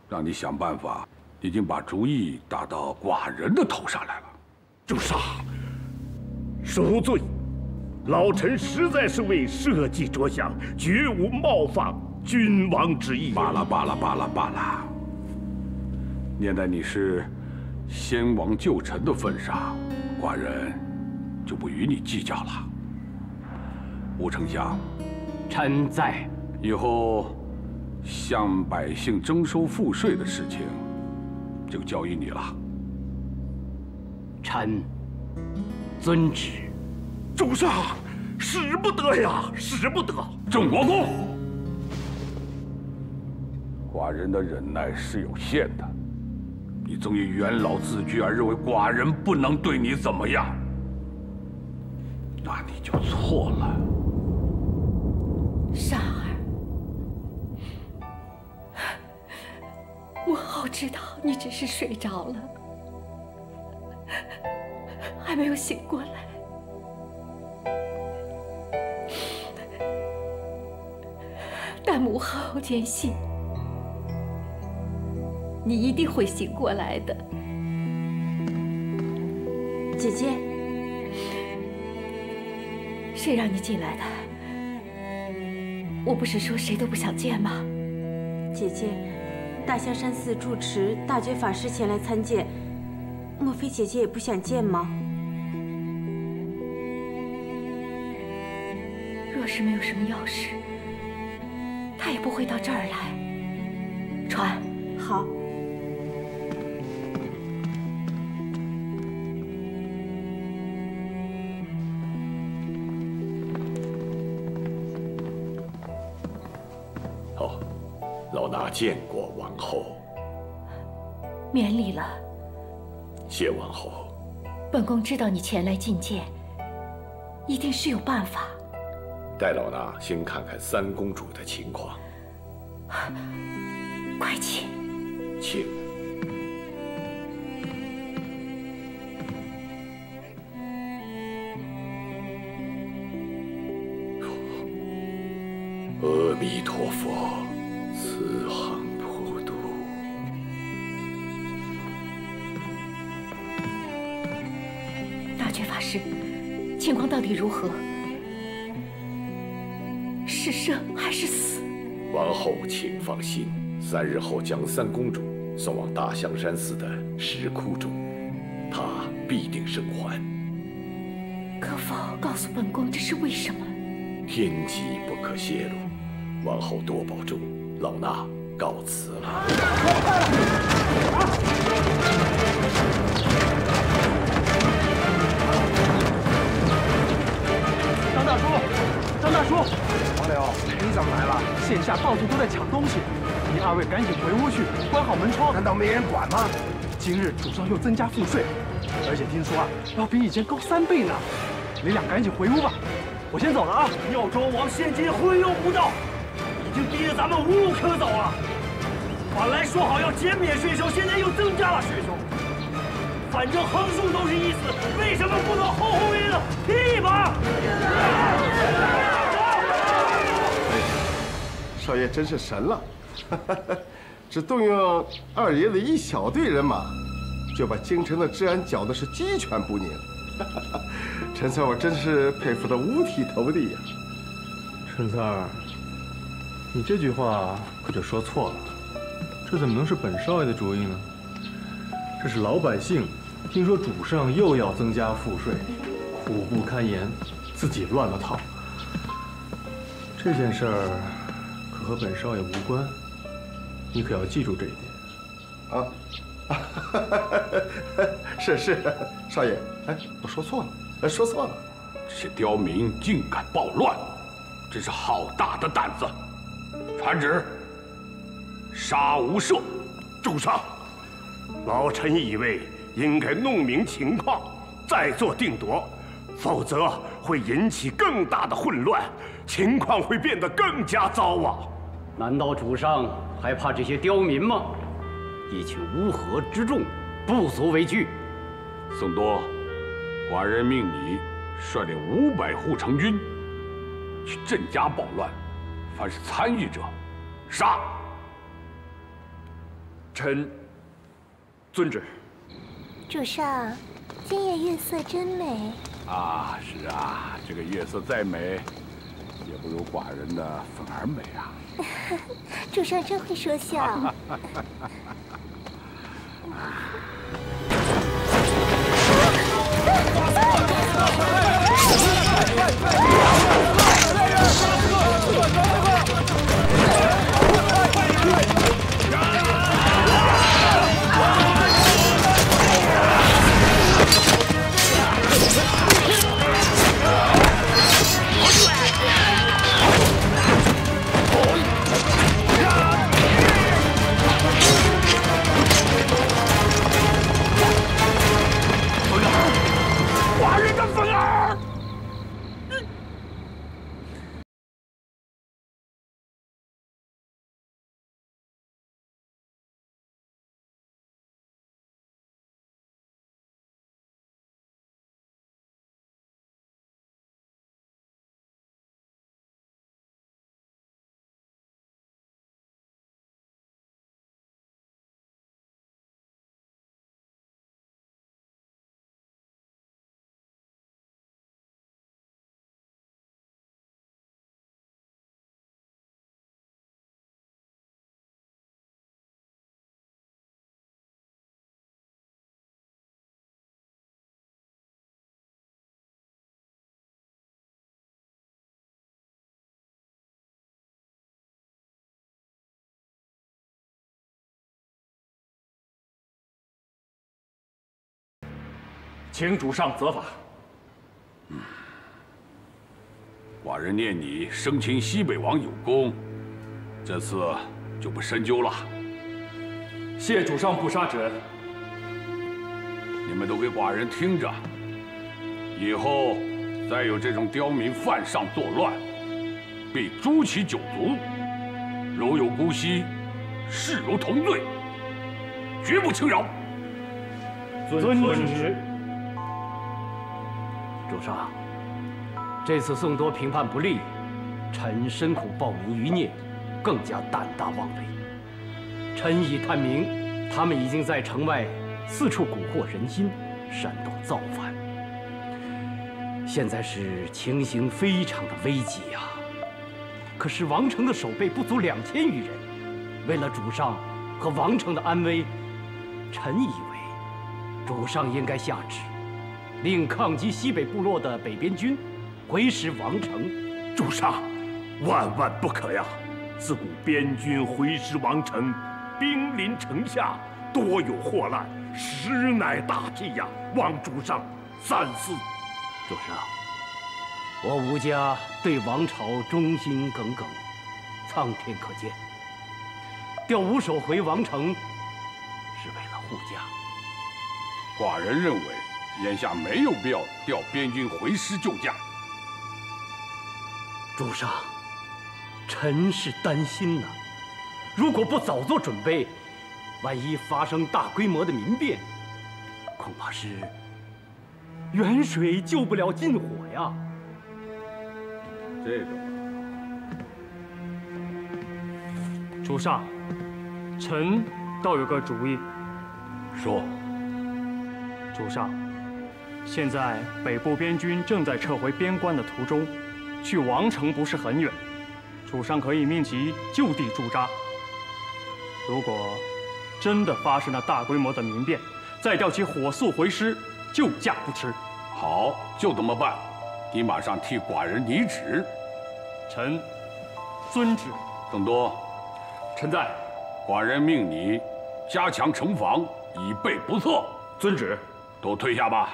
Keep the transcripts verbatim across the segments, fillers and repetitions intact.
让你想办法，已经把主意打到寡人的头上来了。 主上，恕罪，老臣实在是为社稷着想，绝无冒犯君王之意。 罢了罢了罢了罢了。念在你是先王旧臣的份上，寡人就不与你计较了。吴丞相， 臣在。 以后向百姓征收赋税的事情，就交于你了。 臣遵旨。 主上，使不得呀，使不得！ 郑国公，寡人的忍耐是有限的。你曾以元老自居而认为寡人不能对你怎么样，那你就错了。 善儿，母后知道你只是睡着了，还没有醒过来。但母后坚信，你一定会醒过来的。 姐姐， 谁让你进来的？我不是说谁都不想见吗？ 姐姐，大香山寺住持大觉法师前来参见，莫非姐姐也不想见吗？ 若是没有什么要事，他也不会到这儿来。传。 好。 哦，老衲见过王后。 免礼了。 谢王后。 本宫知道你前来觐见，一定是有办法。 待老衲先看看三公主的情况。 快请。 请。阿弥陀佛，慈航普渡。 大觉法师，情况到底如何？是生还是死？ 王后请放心，三日后将三公主送往大香山寺的石窟中，她必定生还。 可否告诉本宫这是为什么？ 天机不可泄露，王后多保重，老衲告辞了。 张大叔，张大叔，王柳，你怎么来了？线下到处都在抢东西，你二位赶紧回屋去，关好门窗。难道没人管吗？今日主上又增加赋税，而且听说啊，要比以前高三倍呢。你俩赶紧回屋吧，我先走了啊！ 耀州王现今昏庸无道，已经逼得咱们无路可走了。本来说好要减免税收，现在又增加了税收。反正横竖都是一死，为什么不能轰轰烈烈的踢一把？ 少爷真是神了，只动用二爷的一小队人马，就把京城的治安搅得是鸡犬不宁。陈三，我真是佩服得五体投地呀！ 陈三儿，你这句话可就说错了，这怎么能是本少爷的主意呢？这是老百姓听说主上又要增加赋税，苦不堪言，自己乱了套。这件事儿可和本少爷无关，你可要记住这一点。 啊，是是，少爷，哎，我说错了，说错了。 这些刁民竟敢暴乱，真是好大的胆子！传旨，杀无赦。 主上，老臣以为应该弄明情况，再做定夺，否则会引起更大的混乱，情况会变得更加糟啊！ 难道主上还怕这些刁民吗？一群乌合之众，不足为惧。 宋多，寡人命你率领五百护城军去镇压暴乱，凡是参与者，杀。 臣遵旨。 主上，今夜月色真美。 啊，是啊，这个月色再美，也不如寡人的粉儿美啊。 主上真会说笑。 寡人的粉儿。 请主上责罚。 嗯，寡人念你生擒西北王有功，这次就不深究了。 谢主上不杀之恩。 你们都给寡人听着，以后再有这种刁民犯上作乱，必诛其九族。如有姑息，视如同罪，绝不轻饶。 遵旨。主上，这次宋多评判不利，臣深苦暴民余孽，更加胆大妄为。臣已探明，他们已经在城外四处蛊惑人心，煽动造反。现在是情形非常的危急呀。可是王城的守备不足两千余人，为了主上和王城的安危，臣以为主上应该下旨。令抗击西北部落的北边军回师王城。 主上，万万不可呀！自古边军回师王城，兵临城下，多有祸难，实乃大忌呀！望主上三思。 主上，我吴家对王朝忠心耿耿，苍天可见。调吴守回王城，是为了护家。 寡人认为，眼下没有必要调边军回师救驾。 主上，臣是担心呐，如果不早做准备，万一发生大规模的民变，恐怕是远水救不了近火呀。 这个， 主上，臣倒有个主意。 说， 主上。现在北部边军正在撤回边关的途中，去王城不是很远，主上可以命其就地驻扎。如果真的发生了大规模的民变，再调其火速回师，救驾不迟。 好，就这么办。你马上替寡人拟旨。 臣遵旨。 邓多， 臣在。 寡人命你加强城防，以备不测。 遵旨。 都退下吧。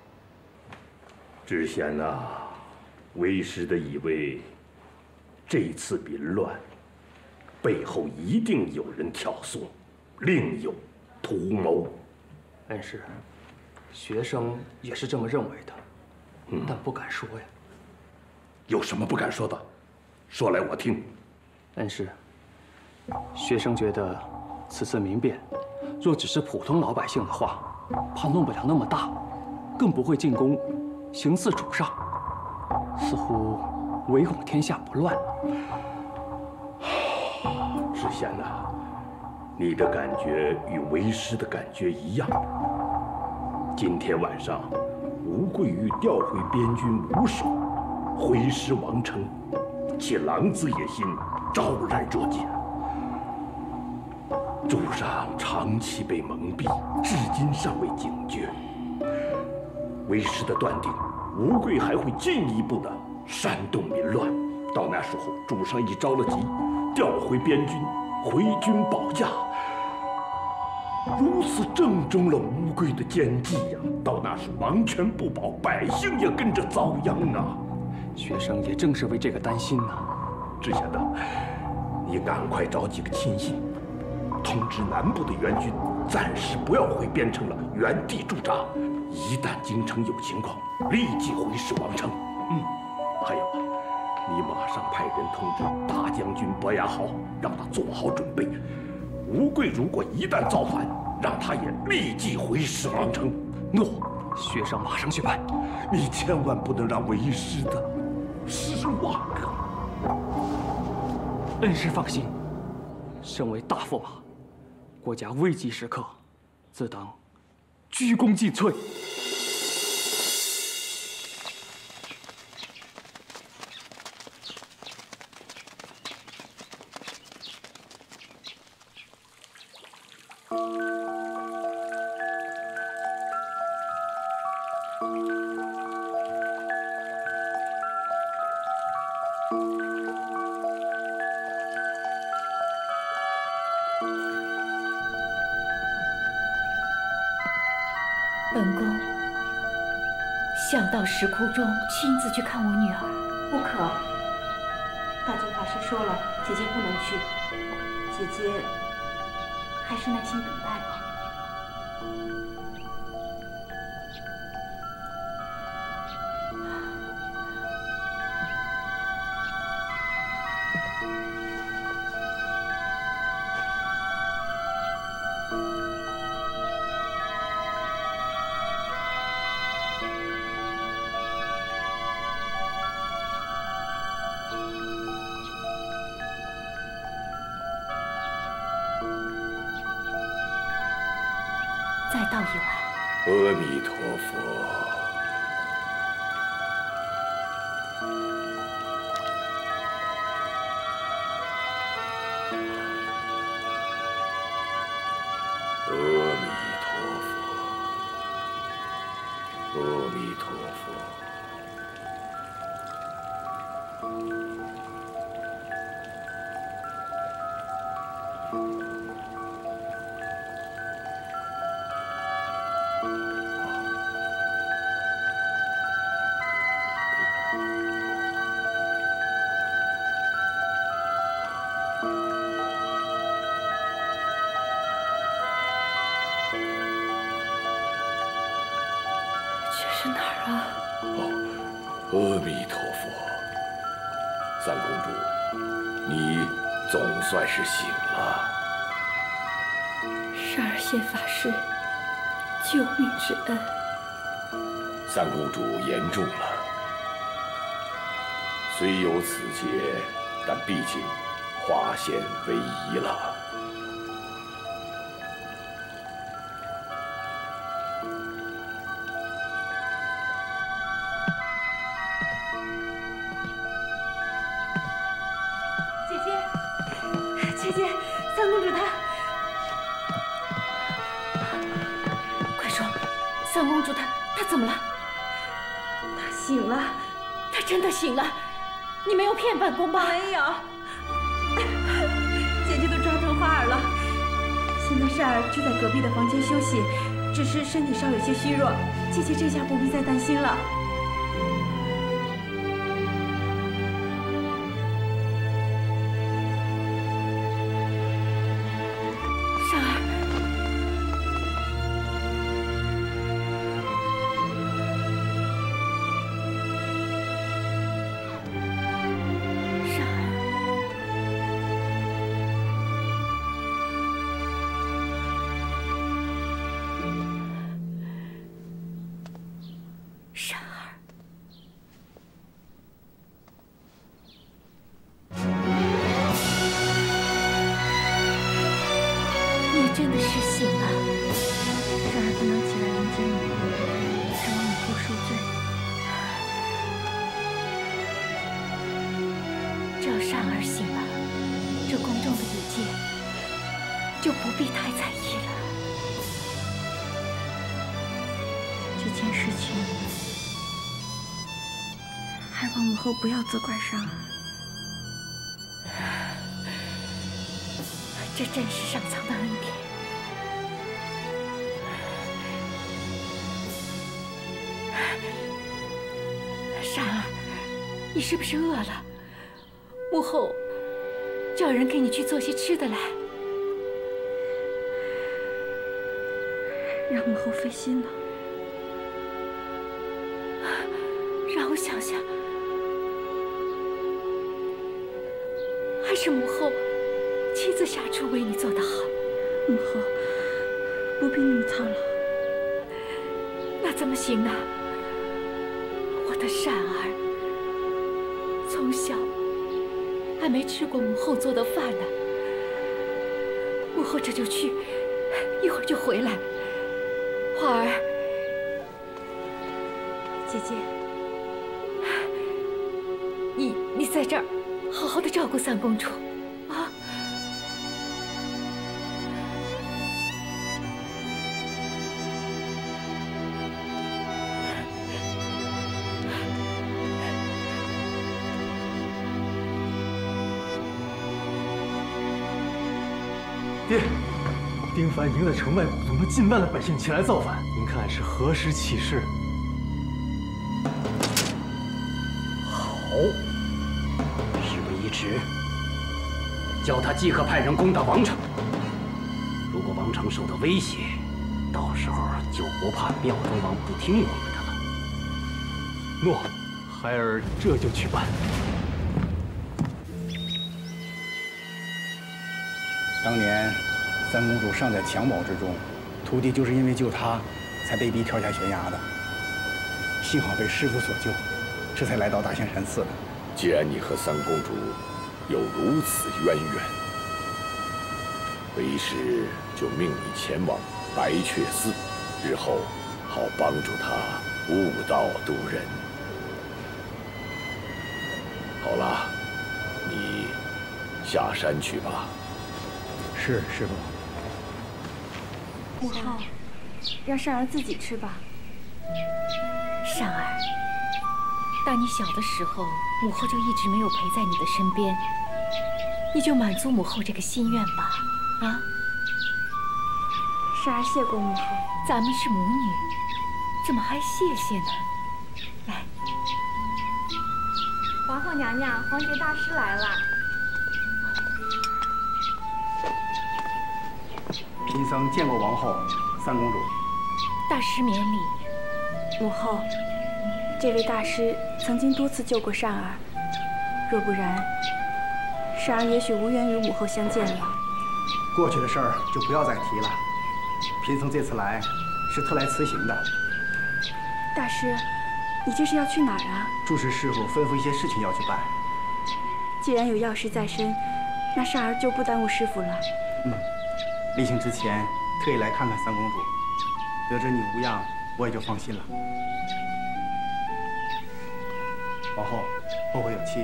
知县呐，为师的以为，这次民乱背后一定有人挑唆，另有图谋。 恩师，学生也是这么认为的，嗯、但不敢说呀。 有什么不敢说的？说来我听。 恩师，学生觉得此次民变，若只是普通老百姓的话，怕弄不了那么大，更不会进攻行刺主上，似乎唯恐天下不乱。 知县呐， 你的感觉与为师的感觉一样。今天晚上，吴桂玉调回边军五守，回师王城，其狼子野心昭然若揭。主上长期被蒙蔽，至今尚未警觉。为师的断定，吴桂还会进一步的煽动民乱。到那时候，主上已着了急，调回边军，回军保驾。如此正中了吴桂的奸计呀！到那时王权不保，百姓也跟着遭殃啊！ 学生也正是为这个担心呢。 知县的，你赶快找几个亲信，通知南部的援军，暂时不要回边城了，原地驻扎。一旦京城有情况，立即回师王城。嗯，还有啊，你马上派人通知大将军伯牙豪，让他做好准备。吴桂如果一旦造反，让他也立即回师王城。 诺，学生马上去办。 你千万不能让为师的失望啊！ 恩师放心，身为大驸马，国家危急时刻，自当鞠躬尽瘁。 本宫想到石窟中亲自去看我女儿。 不可，大觉法师说了，姐姐不能去。姐姐还是耐心等待吧。 再倒一碗。 阿弥陀佛。阿弥陀佛。阿弥陀佛。 这是哪儿啊？ 哦，阿弥陀佛。三公主，你总算是醒了。 善儿谢法师救命之恩。 三公主言重了，虽有此劫，但毕竟化险为夷了。 姐姐，三公主她…… 快说，三公主她她怎么了？ 她醒了， 她真的醒了，你没有骗本宫吧？ 没有，姐姐都抓成花儿了。现在善儿就在隔壁的房间休息，只是身体稍有些虚弱，姐姐这下不必再担心了。 善儿。 真的是醒了。 善儿不能起来迎接母后，指望母后恕罪。 只要善儿醒了，这宫中的礼节就不必太在意了。 这件事情，还望母后不要责怪善儿。 这真是上苍的恩典。善儿，你是不是饿了？母后叫人给你去做些吃的来。 让母后费心了。 让我想想，还是母后亲自下厨为你做的好。 母后不必那么操劳。 那怎么行呢？我的善儿从小还没吃过母后做的饭呢。母后这就去，一会儿就回来。花儿， 姐姐， 你你在这儿好好的照顾三公主啊。 爹，丁凡已经在城外鼓动了近万的百姓起来造反，您看是何时起事？ 好，事不宜迟，叫他即刻派人攻打王城。如果王城受到威胁，到时候就不怕庙中王不听我们的了。 诺，孩儿这就去办。 当年三公主尚在襁褓之中，徒弟就是因为救她，才被逼跳下悬崖的。幸好被师傅所救，这才来到大仙山寺的。 既然你和三公主有如此渊源，为师就命你前往白雀寺，日后好帮助她悟道度人。好了，你下山去吧。 是，师傅。 母后，让善儿自己吃吧。 善儿，当你小的时候，母后就一直没有陪在你的身边，你就满足母后这个心愿吧，啊？ 善儿谢过母后。 咱们是母女，怎么还谢谢呢？来， 皇后娘娘，皇觉大师来了。 贫僧见过王后、三公主。 大师免礼。 母后，这位大师曾经多次救过善儿，若不然，善儿也许无缘与母后相见了。 过去的事儿就不要再提了。贫僧这次来是特来辞行的。 大师，你这是要去哪儿啊？ 住持师傅吩咐一些事情要去办。 既然有要事在身，那善儿就不耽误师傅了。 嗯。临行之前，特意来看看三公主，得知你无恙，我也就放心了。王后，后会有期。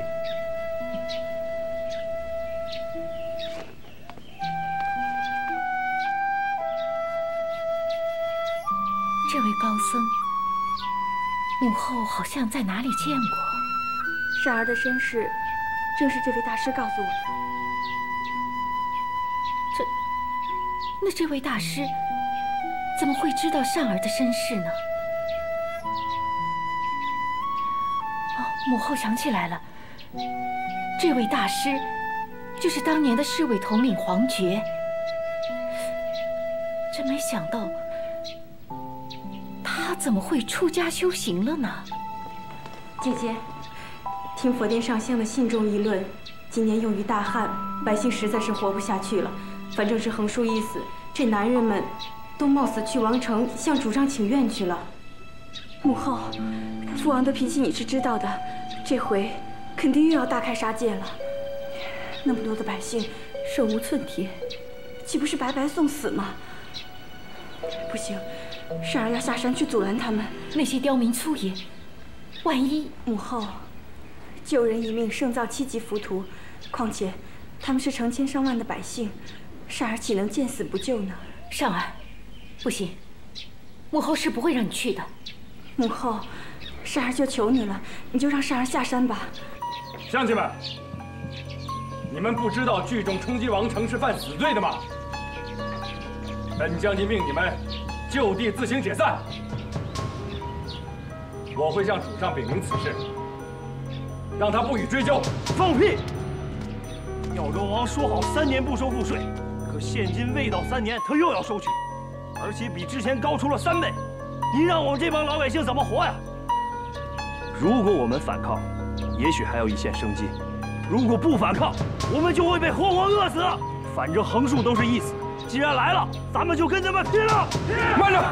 这位高僧，母后好像在哪里见过。 善儿的身世，正是这位大师告诉我的。 那这位大师怎么会知道善儿的身世呢？哦，母后想起来了，这位大师就是当年的侍卫统领黄觉。真没想到，他怎么会出家修行了呢？ 姐姐，听佛殿上香的信众议论，今年用于大旱，百姓实在是活不下去了。反正是横竖一死，这男人们都冒死去王城向主上请愿去了。母后，父王的脾气你是知道的，这回肯定又要大开杀戒了。那么多的百姓手无寸铁， 岂不是白白送死吗？不行，善儿要下山去阻拦他们。 那些刁民粗野，万一…… 母后，救人一命胜造七级浮屠，况且他们是成千上万的百姓，善儿岂能见死不救呢？ 善儿，不行，母后是不会让你去的。 母后，善儿就求你了，你就让善儿下山吧。 乡亲们，你们不知道聚众冲击王城是犯死罪的吗？本将军命你们就地自行解散。我会向主上禀明此事，让他不予追究。 放屁！耀州王说好三年不收赋税，可现今未到三年，他又要收取，而且比之前高出了三倍。你让我们这帮老百姓怎么活呀？如果我们反抗，也许还有一线生机；如果不反抗，我们就会被活活饿死。反正横竖都是一死。既然来了，咱们就跟他们拼了！ 慢着！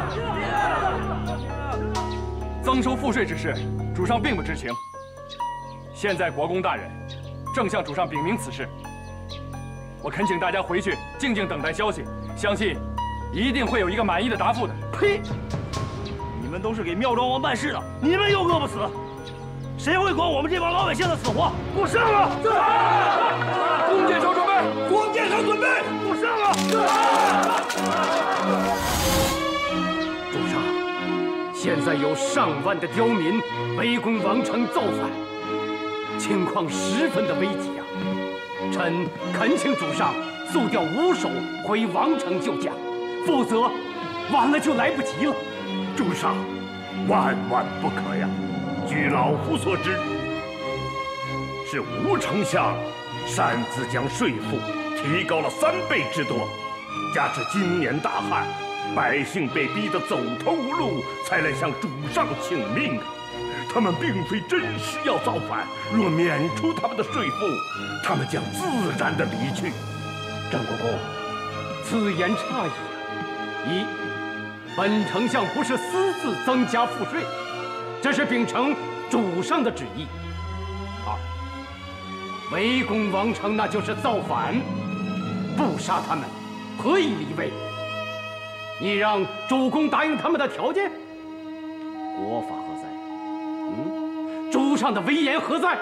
增收赋税之事，主上并不知情。现在国公大人正向主上禀明此事，我恳请大家回去静静等待消息，相信一定会有一个满意的答复的。 呸！你们都是给妙庄王办事的，你们又饿不死，谁会管我们这帮老百姓的死活？给我上啊！ 弓箭手准备！ 弓箭手准备！给我上啊！ 主上，现在有上万的刁民围攻王城造反，情况十分的危急啊！臣恳请主上速调五手回王城救驾，否则晚了就来不及了。 主上，万万不可呀！据老夫所知，是吴丞相擅自将税赋提高了三倍之多，加之今年大旱，百姓被逼得走投无路，才来向主上请命啊！他们并非真实要造反，若免除他们的税赋，他们将自然的离去。 张国公，此言差矣啊！一，本丞相不是私自增加赋税，这是秉承主上的旨意。二，围攻王城那就是造反，不杀他们，何以离位？你让主公答应他们的条件，国法何在？嗯，主上的威严何在？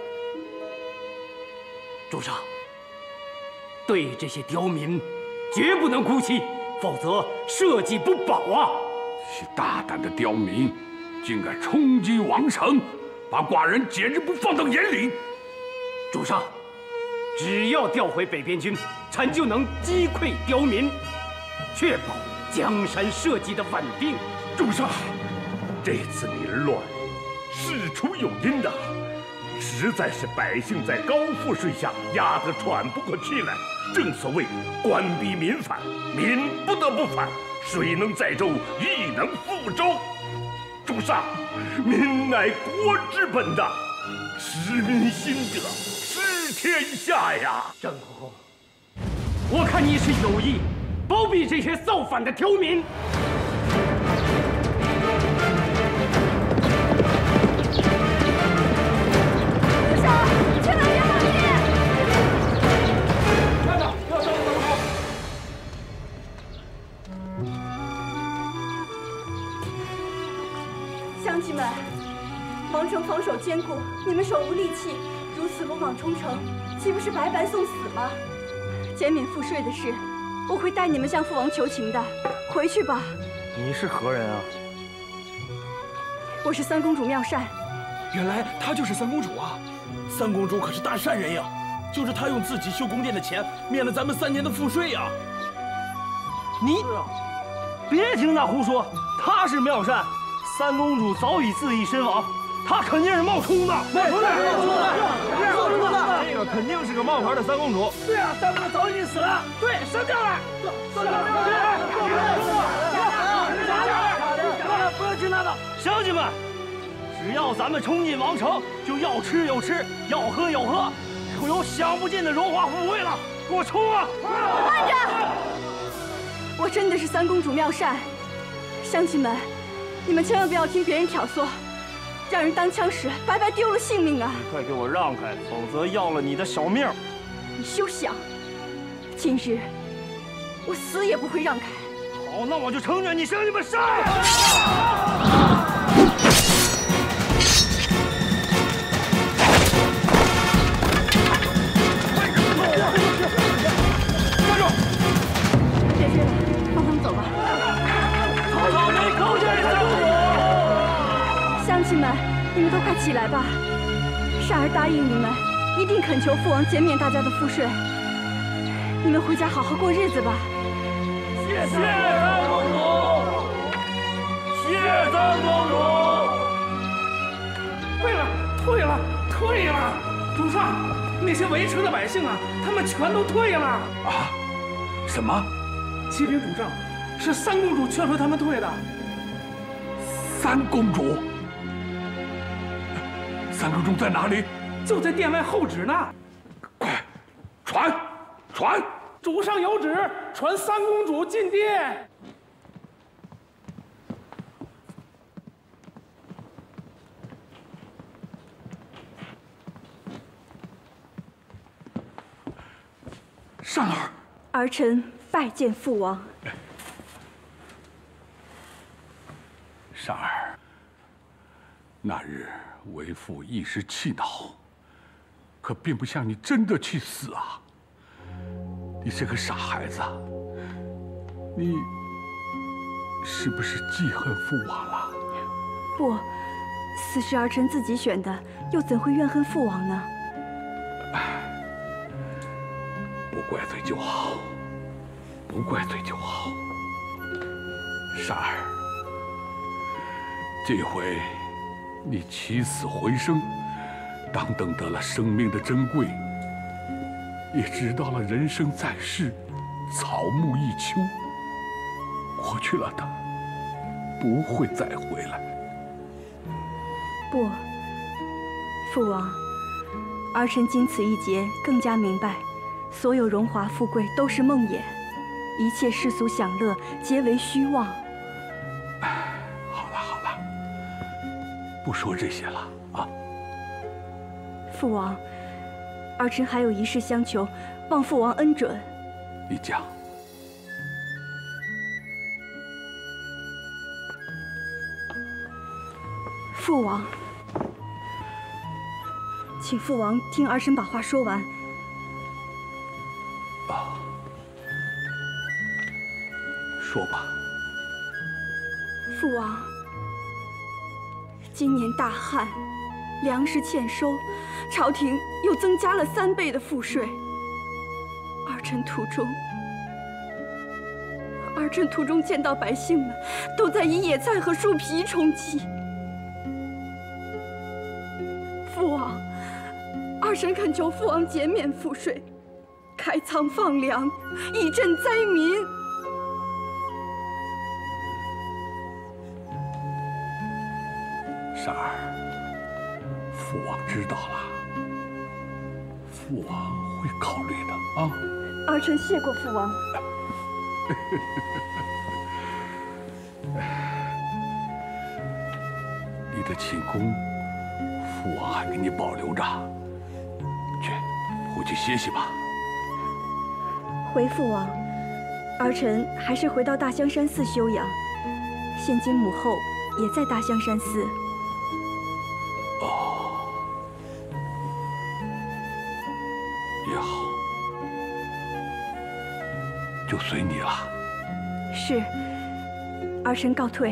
主上，对这些刁民，绝不能姑息，否则社稷不保啊！ 些大胆的刁民，竟敢冲击王城，把寡人简直不放到眼里。 主上，只要调回北边军，臣就能击溃刁民，确保江山社稷的稳定。 主上，这次民乱，事出有因呐，实在是百姓在高赋税下压得喘不过气来。正所谓官逼民反，民不得不反。水能载舟，亦能覆舟。主上，民乃国之本呐，实民心者，治天下呀！ 张国公，我看你是有意包庇这些造反的刁民。 主上，千万别放弃！ 站着，不要伤张国公。 乡亲们，王城防守坚固，你们手无利器，如此鲁莽冲城，岂不是白白送死吗？减免赋税的事，我会带你们向父王求情的。回去吧。 你是何人啊？ 我是三公主妙善。 原来她就是三公主啊！三公主可是大善人呀，就是她用自己修宫殿的钱免了咱们三年的赋税呀。 你别听他胡说，她是妙善。三公主早已自缢身亡，她肯定是冒充的。 冒充的，冒充的， 冒充的，这个肯定是个冒牌的三公主。对啊，三公主早已经死了。对，删掉了。删掉了。不要听他的，乡亲们，只要咱们冲进王城，就要吃有吃，要喝有喝，会有享不尽的荣华富贵了。给我冲啊！ 慢着！我真的是三公主妙善，乡亲们。你们千万不要听别人挑唆，让人当枪使，白白丢了性命啊！ 你快给我让开，否则要了你的小命！ 你休想！今日我死也不会让开。 好，那我就成全你，向你们杀！ 站住！别追了，放他们走吧。 曹操没口见三公主。 乡亲们，你们都快起来吧！善儿答应你们，一定恳求父王减免大家的赋税。你们回家好好过日子吧。 谢三公主，谢三公主。 退了，退了，退了！主上，那些围城的百姓啊，他们全都退了。 啊？什么？ 启禀主上，是三公主劝说他们退的。 三公主？三公主在哪里？ 就在殿外候旨呢。 快，传，传！ 主上有旨，传三公主进殿。 善儿， 儿臣拜见父王。 善儿，那日为父一时气恼，可并不像你真的去死啊！你是个傻孩子，你是不是记恨父王了？ 不，死是儿臣自己选的，又怎会怨恨父王呢？ 不怪罪就好，不怪罪就好。善儿，这回你起死回生，当懂得了生命的珍贵，也知道了人生在世，草木一秋，过去了的不会再回来。 不，父王，儿臣经此一劫更加明白，所有荣华富贵都是梦魇，一切世俗享乐皆为虚妄。 好了好了，不说这些了啊。 父王，儿臣还有一事相求，望父王恩准。 你讲。 父王，请父王听儿臣把话说完。 啊，说吧。 父王，今年大旱，粮食欠收，朝廷又增加了三倍的赋税。儿臣途中，儿臣途中见到百姓们都在以野菜和树皮充饥。父王，儿臣恳求父王减免赋税，开仓放粮，以赈灾民。 善儿，父王知道了，父王会考虑的啊。 儿臣谢过父王。 你的寝宫，父王还给你保留着，去，回去歇息吧。 回父王，儿臣还是回到大香山寺休养。现今母后也在大香山寺。 哦，也好，就随你了。 是，儿臣告退。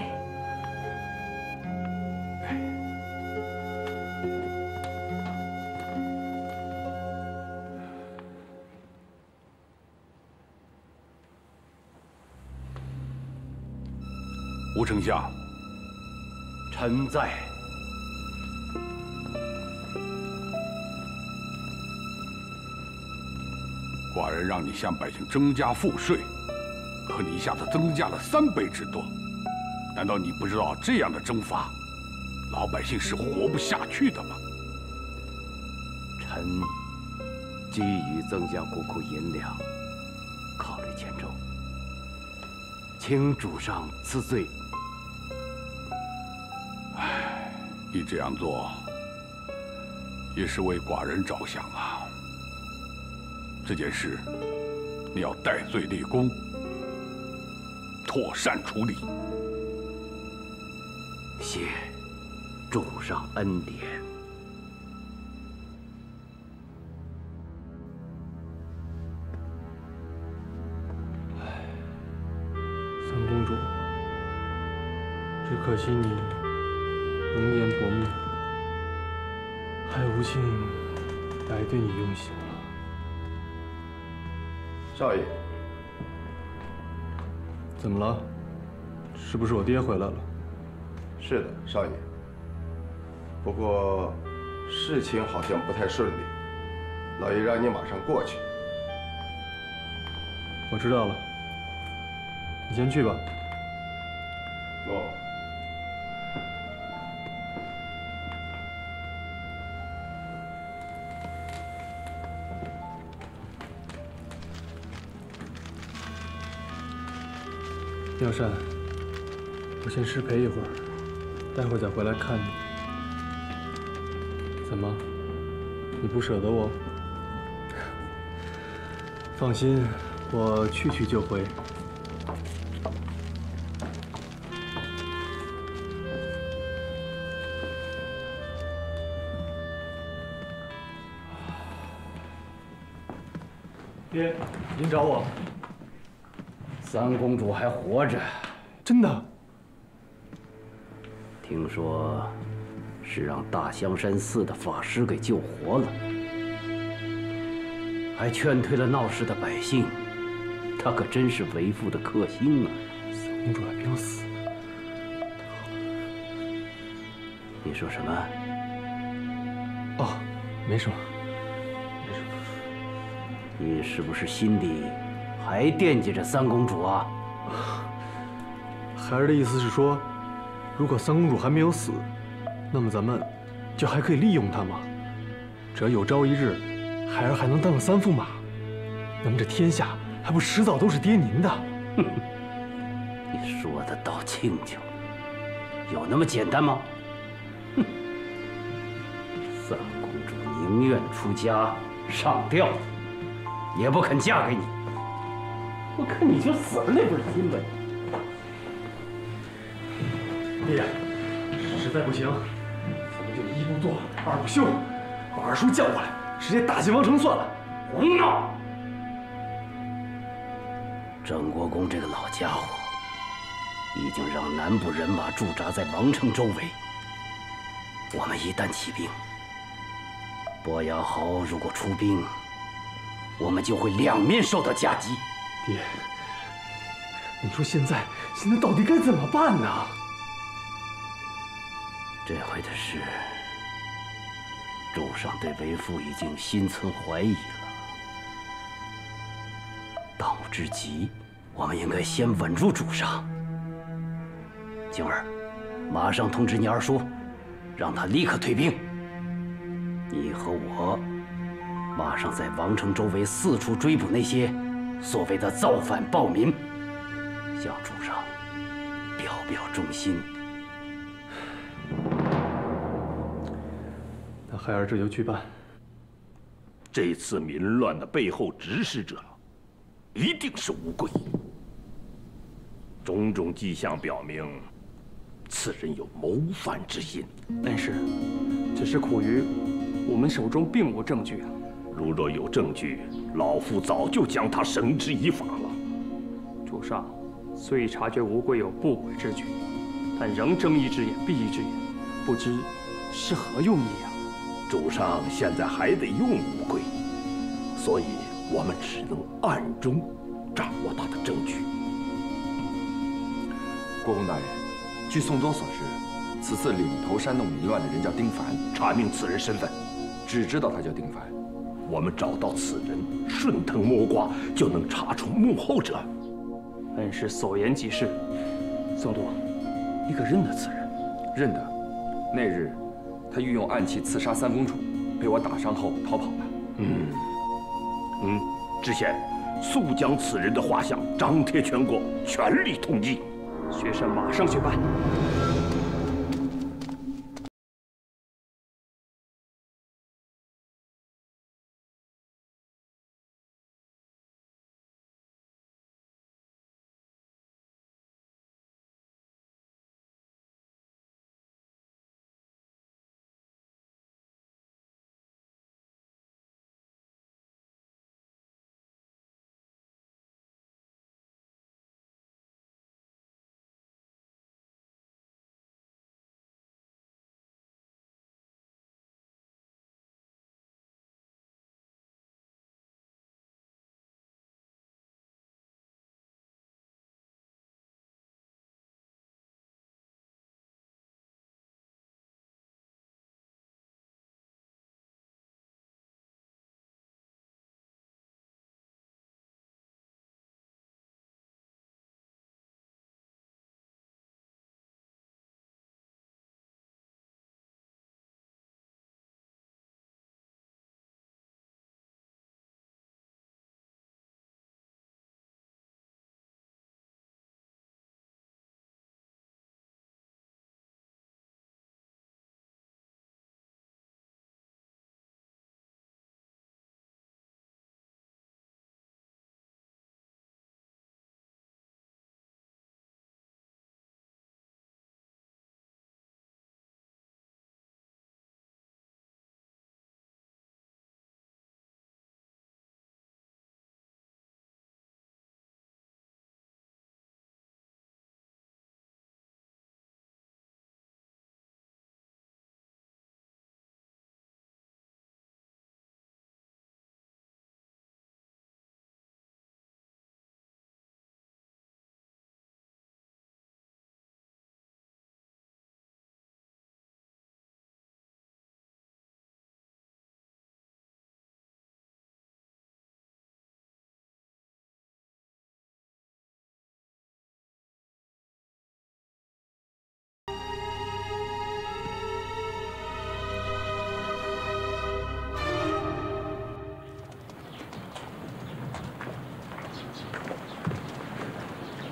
吴丞相， 臣在。 寡人让你向百姓增加赋税，可你一下子增加了三倍之多，难道你不知道这样的征发，老百姓是活不下去的吗？ 臣基于增加国库银两，考虑前周，请主上赐罪。 唉，你这样做也是为寡人着想啊。这件事，你要戴罪立功， 妥善处理。 谢主上恩典。 三公主，只可惜你容颜薄命，还无幸白对你用刑了。 少爷， 怎么了？是不是我爹回来了？ 是的，少爷。不过事情好像不太顺利，老爷让你马上过去。 我知道了，你先去吧。 哦。 妙善，我先失陪一会儿，待会儿再回来看你。怎么，你不舍得我？放心，我去去就回。爹，您找我？ 三公主还活着， 真的？ 听说是让大香山寺的法师给救活了，还劝退了闹事的百姓。她可真是为父的克星啊！ 三公主还没有死。 你说什么？ 哦，没什么。 你是不是心里还惦记着三公主啊？ 孩儿的意思是说，如果三公主还没有死，那么咱们就还可以利用她嘛。只要有朝一日，孩儿还能当上三驸马，那么这天下还不迟早都是爹您的。 哼，你说的倒轻巧，有那么简单吗？哼，三公主宁愿出家上吊，也不肯嫁给你。我看你就死了那份心呗。 爹，实在不行，咱们就一不做二不休，把二叔叫过来，直接大刑王城算了。 胡闹！郑国公这个老家伙，已经让南部人马驻扎在王城周围。我们一旦起兵，伯牙豪如果出兵，我们就会两面受到夹击。 爹，你说现在现在到底该怎么办呢？ 这回的事，主上对为父已经心存怀疑了。当务之急，我们应该先稳住主上。静儿，马上通知你二叔，让他立刻退兵。你和我，马上在王城周围四处追捕那些所谓的造反暴民，向主上表表忠心。 那孩儿这就去办。 这次民乱的背后指使者，一定是吴贵。种种迹象表明，此人有谋反之心。 但是，只是苦于我们手中并无证据啊。 如若有证据，老夫早就将他绳之以法了。 主上虽察觉吴贵有不轨之举，但仍睁一只眼闭一只眼，不知是何用意啊？ 主上现在还得用吴贵，所以我们只能暗中掌握他的证据。 国公大人，据宋多所知，此次领头煽动民乱的人叫丁凡， 查明此人身份， 只知道他叫丁凡。 我们找到此人，顺藤摸瓜就能查出幕后者。 恩师所言极是。宋多，你可认得此人？ 认得。那日，他欲用暗器刺杀三公主，被我打伤后逃跑了。 嗯，嗯，知县，速将此人的画像张贴全国，全力通缉。 学生马上去办。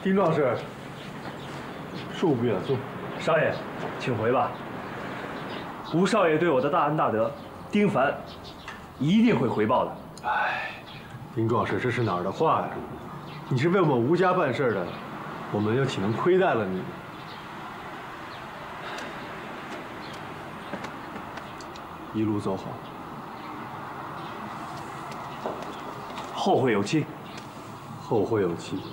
丁壮士，恕不远送。 少爷，请回吧。吴少爷对我的大恩大德，丁凡一定会回报的。 哎，丁壮士，这是哪儿的话呀？你是为我们吴家办事的，我们又岂能亏待了你？一路走好。 后会有期。 后会有期。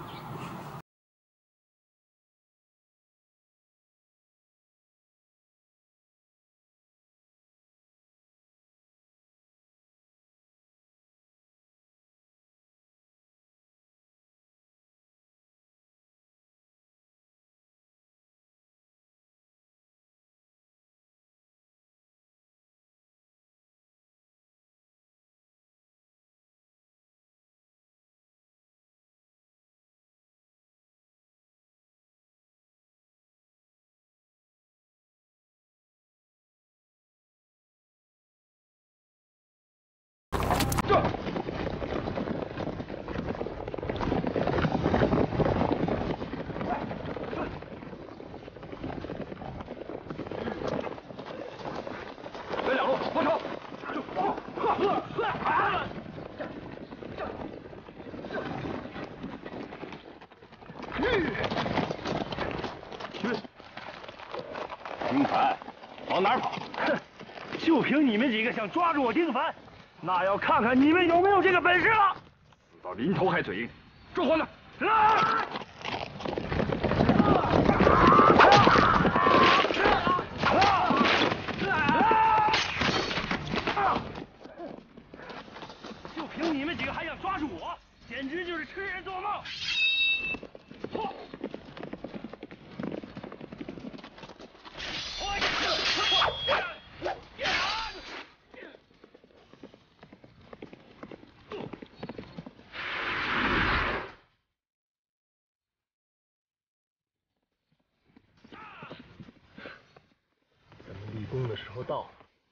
丁凡，往哪儿跑？哼，就凭你们几个想抓住我丁凡，那要看看你们有没有这个本事了。 死到临头还嘴硬，抓活呢！ 啊！就凭你们几个还想抓住我，简直就是痴人做梦！嚯！ 咱们立功的时候到了。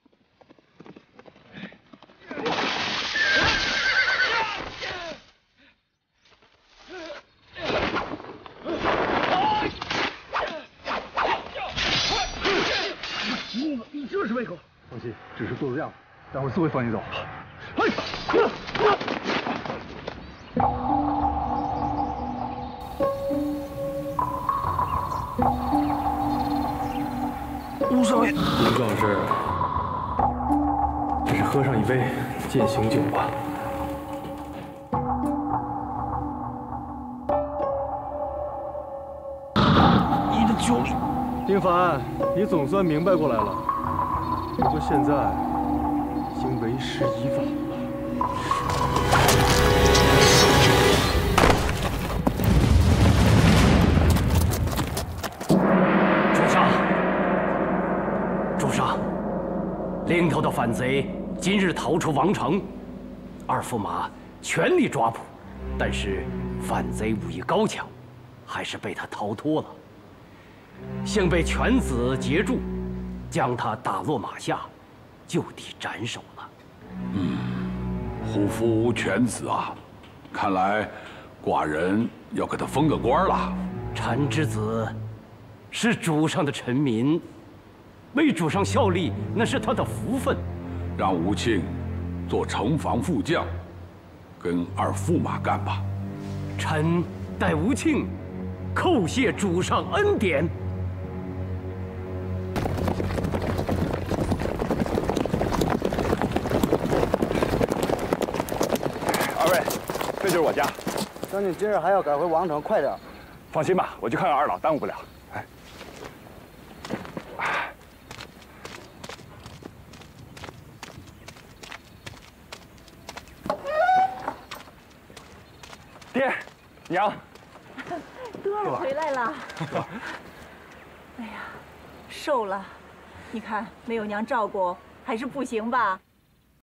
你这是为何？ 放心，只是做做样子，待会儿自会放你走。 嘿！ 吴少爷，丁壮士，还是喝上一杯践行酒吧。 你的酒力， 丁凡，你总算明白过来了。不过现在已经为时已晚了。 领头的反贼今日逃出王城，二驸马全力抓捕，但是反贼武艺高强，还是被他逃脱了。幸被犬子截住，将他打落马下，就地斩首了。 嗯，虎夫犬子啊，看来寡人要给他封个官了。 臣之子是主上的臣民。 为主上效力，那是他的福分。 让吴庆做城防副将，跟二驸马干吧。 臣代吴庆叩谢主上恩典。 二位，这就是我家。 将军今日还要赶回王城，快点！ 放心吧，我去看看二老，耽误不了。哎。 爹，娘， 多儿回来了。哎呀，瘦了，你看没有娘照顾还是不行吧？